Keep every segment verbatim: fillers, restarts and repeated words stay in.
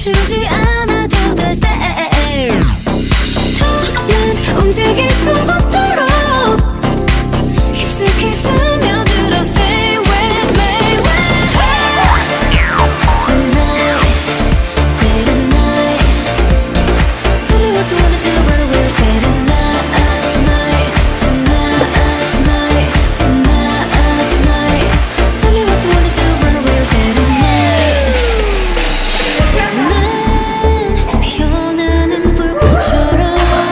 멈추지 않아도 돼 stay. 더는 움직일 수 없도록 깊숙이 스며들어 stay with me. Tonight, stay tonight. Tell me what you wanna do, run away or stay tonight. Tonight, tonight, tonight, tonight, tonight. Tell me what you wanna do, run away or stay tonight. 난 피어나는 불꽃처럼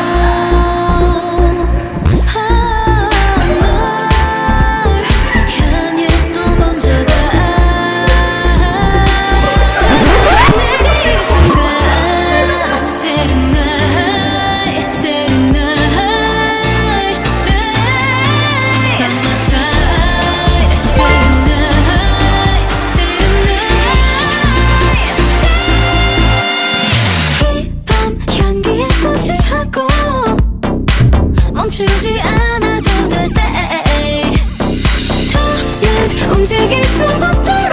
널 향해 또 번져가. 다가온 내게 이 순간 stay tonight, stay tonight, stay by my side. Stay tonight, stay tonight, stay. 이 밤 향기에 또 취하고 멈추지 않아도 돼 stay. 더는 움직일 수 없도록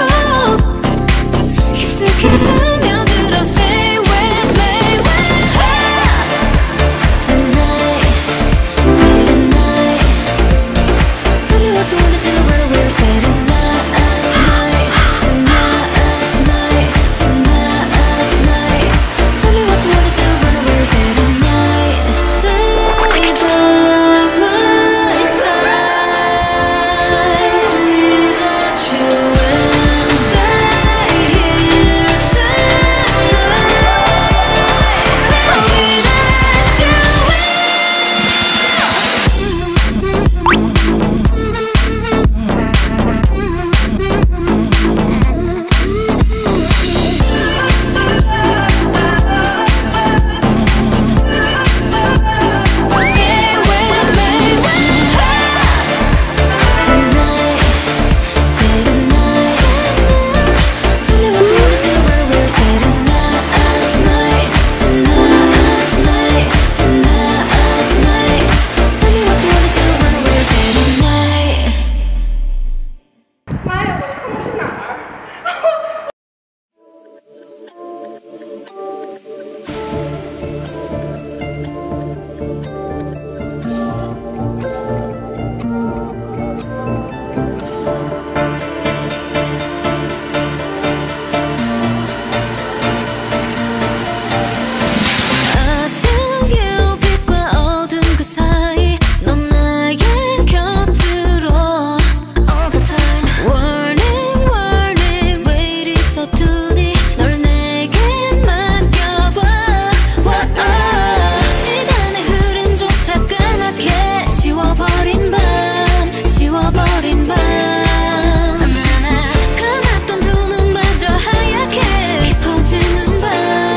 깊숙이 스며들어 stay with me. Tonight, stay tonight. Tell me what you wanna do, run away or stay tonight. Tonight, tonight, tonight, tonight, tonight. Tell me what you wanna do, run away or stay tonight. Stay by my side. Tell me that you will stay here tonight. Tell me that you stay with me. Tonight, stay tonight. Tell me what you wanna do, run away or stay tonight. Tonight, tonight, tonight, tonight, tonight. Tell me what you wanna do, run away or stay tonight. 마야, 뭐 처음 오신 날? 어두운 빛과 어두운 그 사이 넌 나의 곁으로 all the time. Warning, warning, 왜 이리 서투니 널 내게 맡겨봐. Whoa. 시간의 흐름조차 까맣게 지워버린 밤, 지워버린 밤. 감았던 두 눈마저 하얗게 깊어지는 밤.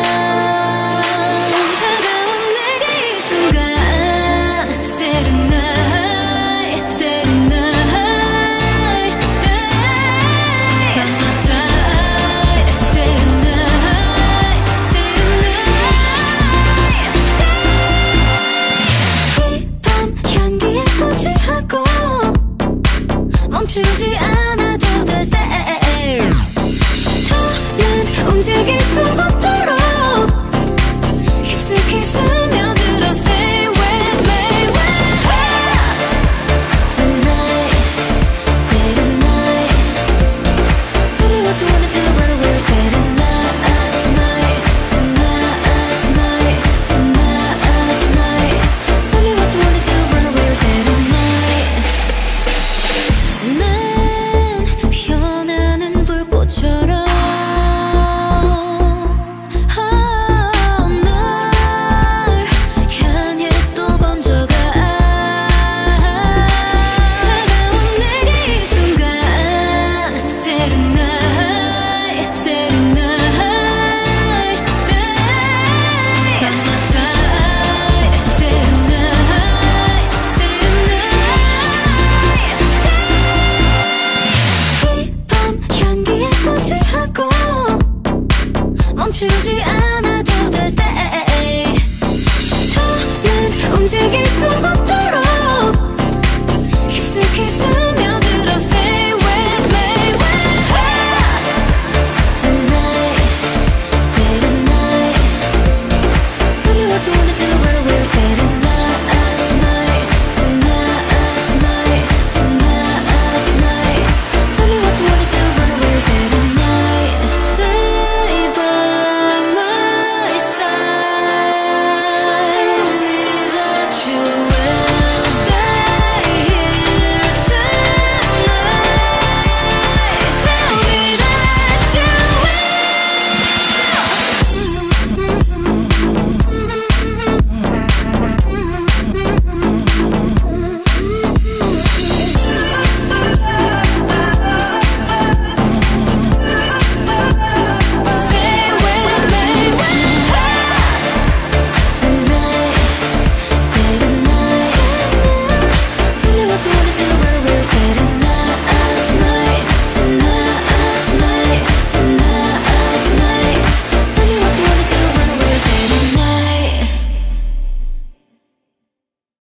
다가온 내게 이 순간 stay tonight, stay tonight, stay by my side. Stay tonight, stay tonight, stay. 이 밤 향기에 또 취하고 멈추지 않아도 돼 stay. 더는 움직일 수 없도록 깊숙이 스며들어 stay with me. Tonight, stay tonight. Tell me what you wanna do, run away or stay tonight. Tonight, tonight, tonight, tonight, tonight. Tell me what you wanna do, run away or stay tonight. 난 피어나는 불꽃처럼 널 향해 또 번져가. 다가온 내게 이 순간 stay tonight, stay tonight, stay by my side. Stay tonight, stay tonight, stay. 이 밤 향기에 또 취하고 멈추지 않아도 돼 stay. 더는 움직일 수 없도록